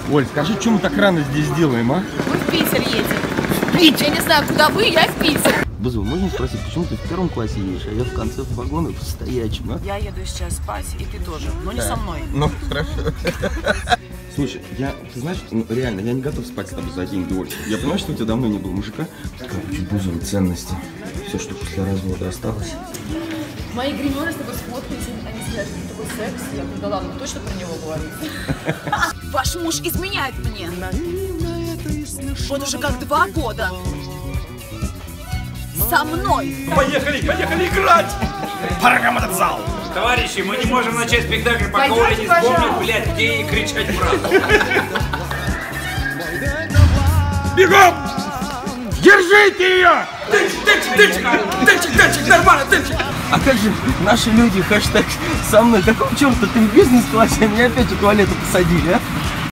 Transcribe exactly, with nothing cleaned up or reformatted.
Оль, скажи, что мы так рано здесь делаем, а? Мы в Питер едем. Питер? Я не знаю, куда вы, я в Питер. Базу, можно спросить, почему ты в первом классе едешь, а я в конце вагона в стоячем, а? Я еду сейчас спать, и ты тоже, но не Да. со мной. Ну, хорошо. Слушай, я, ты знаешь, ну, реально, я не готов спать с тобой за деньги, Оль. Я понимаю, что у тебя давно не было мужика. Короче, Бузова, ценности. Все, что после развода осталось. Мои гримеры с тобой сфоткались, они сказали, что такой секс. Я говорю, да ладно, вы точно про него говорите? Ваш муж изменяет мне. Вот уже как два года. Со мной. Поехали, поехали играть! Парагамадзал! Товарищи, мы не можем начать спектакль, пока Оля не вспомнит, блядь, где ей кричать правду. Бегом! Держите ее! Дынчик, дынчик, дынчик! Дынчик, дынчик, нормально, дынчик! А как же наши люди, хэштег со мной, какого черта ты в бизнес-классе, а меня опять у туалета посадили, а?